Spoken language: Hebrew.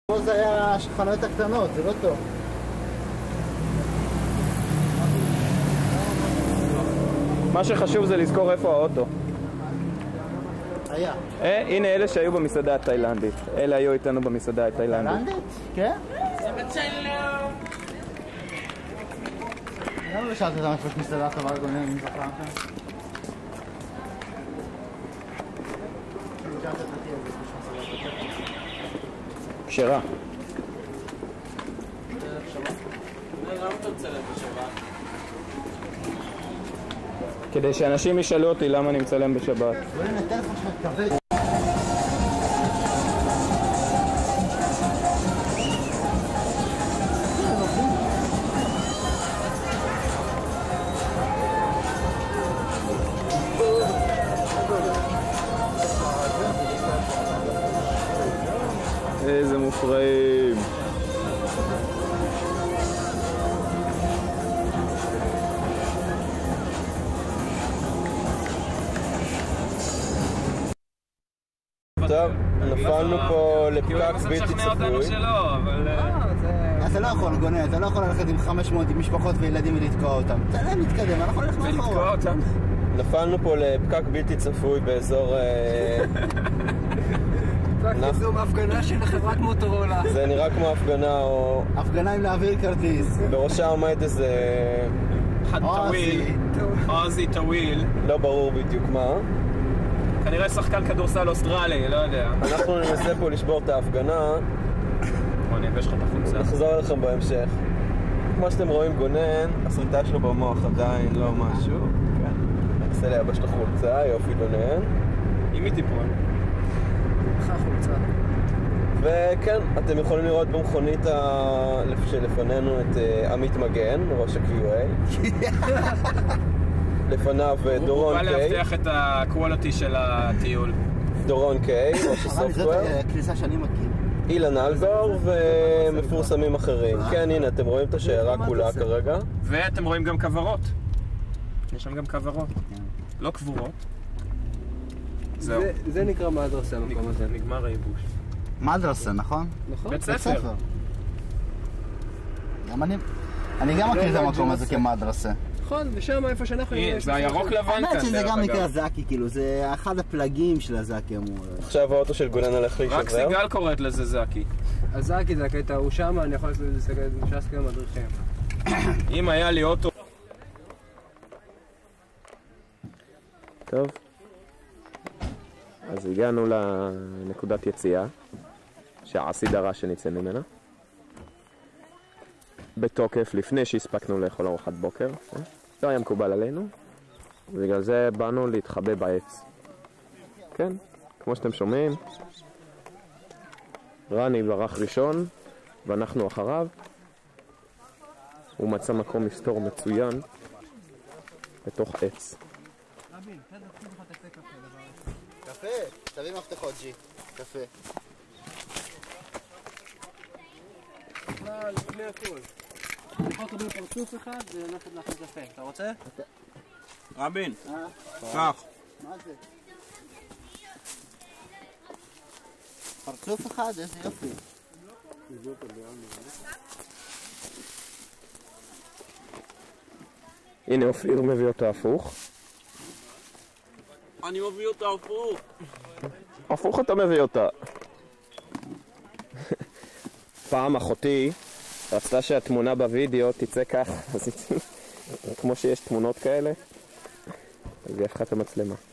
פה זה היה השולחנות הקטנות, זה לא טוב. מה שחשוב זה לזכור איפה האוטו. היה. הנה אלה שהיו במסעדה התאילנדית. אלה היו איתנו במסעדה התאילנדית. תאילנדית? כן? למה לא שאלת אותם איפה יש מסעדה טובה גונן, אם זכרתם? כשרה. כדי שאנשים ישאלו אותי למה אני מצלם בשבת. איזה מופרעים. טוב, נפלנו פה לפקק בלתי צפוי. אתה לא יכול, גונן, אתה לא יכול ללכת עם 500 משפחות וילדים ולתקוע אותם. תן להם להתקדם, אנחנו הולכים מאחורה. ולתקוע אותם. נפלנו פה לפקק בלתי צפוי באזור... פקק זו הפגנה של חברת מוטורולה. זה נראה כמו הפגנה או... הפגנה עם להעביר כרטיס. בראשה עומד איזה... עוזי טוויל. לא ברור בדיוק מה. כנראה שחקן כדורסל אוסטרלי, לא יודע. אנחנו ננסה פה לשבור את ההפגנה. בוא נבש לך את החולצה. נחזור אליכם בהמשך. כמו שאתם רואים, גונן, הסריטה שלו במוח עדיין לא משהו. כן. ננסה לייבש את החולצה, יופי גונן. עם מי טיפול? חולצה. וכן, אתם יכולים לראות במכונית שלפנינו את עמית מגן, ראש ה-QA. לפניו דורון קיי. הוא בא להבטיח את הקואליטי של הטיול. דורון קיי, ראש הסופטוור. זאת הכניסה שאני מכיר. אילן אלבר ומפורסמים אחרים. כן, הנה, אתם רואים את השיירה כולה כרגע. ואתם רואים גם כוורות. יש שם גם כוורות. לא כבורות. זהו. זה נקרא מדרסה, המקום הזה. נגמר הייבוש. מדרסה, נכון? נכון. בית ספר. אני גם מכיר את המקום הזה כמדרסה. נכון, ושם איפה שאנחנו... זה הירוק לבן כאן. האמת שזה גם נקרא זקי, כאילו, זה אחד הפלגים של הזקי אמור. עכשיו האוטו של גונן הולך להישבר. רק סיגל קוראת לזה זקי. הזקי זה הקטע, הוא שם, אני יכול להסתכל על מדריכים. אם היה לי אוטו... טוב, אז הגענו לנקודת יציאה שהסדרה שנצא ממנה בתוקף לפני שהספקנו לאכול ארוחת בוקר. לא היה מקובל עלינו, ובגלל זה באנו להתחבא בעץ. כן, כמו שאתם שומעים, רני ברח ראשון ואנחנו אחריו. הוא מצא מקום מסתור מצוין בתוך עץ. רבין, תן לך תעשה קפה דבר. קפה? תביא מפתחות ג'י. קפה. לפני הכל. אני יכול לקבל פרצוף אחד וללכת לאכול קפה. אתה רוצה? רבין, קח. מה זה? פרצוף אחד? איזה יופי. הנה אופיר מביא אותו הפוך. אני מביא אותה הפוך. הפוך אתה מביא אותה. פעם אחותי רצתה שהתמונה בווידאו תצא כך, אז כמו שיש תמונות כאלה, אז היא הפכה את המצלמה.